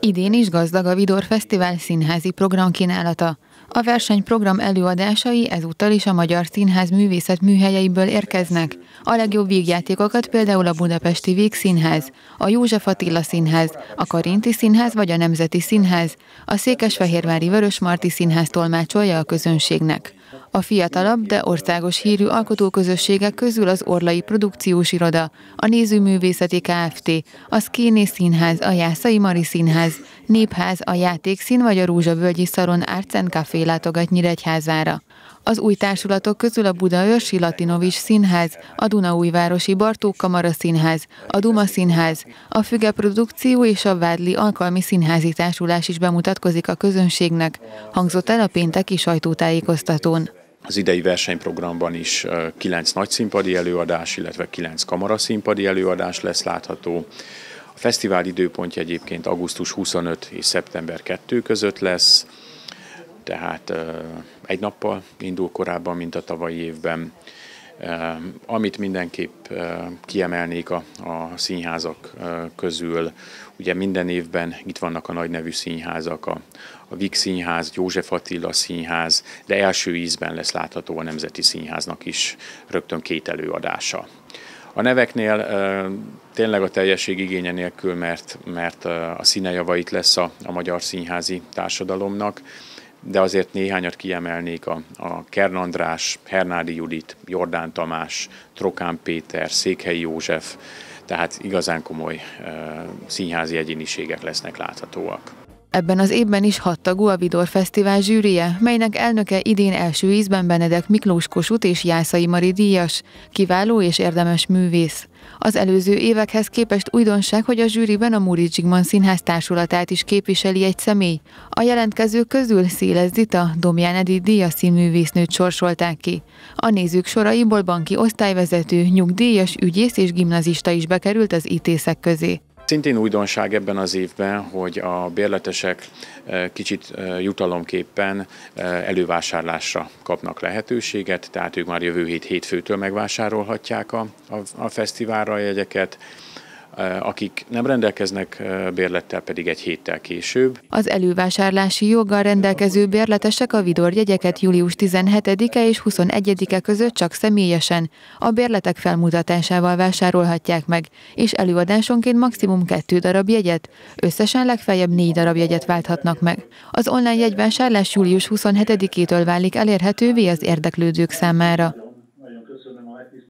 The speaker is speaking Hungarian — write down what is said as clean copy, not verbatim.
Idén is gazdag a Vidor Fesztivál színházi programkínálata. A versenyprogram előadásai ezúttal is a Magyar Színház művészetműhelyeiből érkeznek. A legjobb vígjátékokat például a Budapesti Vígszínház, a József Attila Színház, a Karinti Színház vagy a Nemzeti Színház, a Székesfehérvári Vörösmarty Színház tolmácsolja a közönségnek. A fiatalabb, de országos hírű alkotóközösségek közül az Orlai Produkciós Iroda, a Nézőművészeti Kft., a Szkéné Színház, a Jászai Mari Színház, Népház, a Játékszín vagy a Rózsavölgyi Szaron Arts & Café látogat Nyíregyházára. Az új társulatok közül a Budaörsi Latinovics Színház, a Dunaújvárosi Bartók Kamara Színház, a Duma Színház, a Füge Produkció és a Vádli Alkalmi Színházi Társulás is bemutatkozik a közönségnek, hangzott el a pénteki sajtótájékoztatón. Az idei versenyprogramban is 9 nagyszínpadi előadás, illetve 9 kamaraszínpadi előadás lesz látható. A fesztivál időpontja egyébként augusztus 25 és szeptember 2 között lesz, tehát egy nappal indul korábban, mint a tavalyi évben. Amit mindenképp kiemelnék a színházak közül, ugye minden évben itt vannak a nagynevű színházak, a Vígszínház, József Attila Színház, de első ízben lesz látható a Nemzeti Színháznak is rögtön 2 előadása. A neveknél tényleg a teljesség igénye nélkül, mert a színejavait lesz a magyar színházi társadalomnak, de azért néhányat kiemelnék: a Kern András, Hernádi Judit, Jordán Tamás, Trokán Péter, Székhelyi József, tehát igazán komoly színházi egyéniségek lesznek láthatóak. Ebben az évben is 6 tagú a Vidor Fesztivál zsűrije, melynek elnöke idén első ízben Benedek Miklós Kossuth és Jászai Mari díjas, kiváló és érdemes művész. Az előző évekhez képest újdonság, hogy a zsűriben a Móricz Zsigmond Színház társulatát is képviseli egy személy. A jelentkezők közül Széles Zita, Domján Edith díjas színművésznőt sorsolták ki. A nézők soraiból banki osztályvezető, nyugdíjas, ügyész és gimnazista is bekerült az ítészek közé. Szintén újdonság ebben az évben, hogy a bérletesek kicsit jutalomképpen elővásárlásra kapnak lehetőséget, tehát ők már jövő hétfőtől megvásárolhatják a fesztiválra a jegyeket, akik nem rendelkeznek bérlettel, pedig egy héttel később. Az elővásárlási joggal rendelkező bérletesek a Vidor jegyeket július 17-e és 21-e között csak személyesen a bérletek felmutatásával vásárolhatják meg, és előadásonként maximum 2 darab jegyet, összesen legfeljebb 4 darab jegyet válthatnak meg. Az online jegyvásárlás július 27-től válik elérhetővé az érdeklődők számára.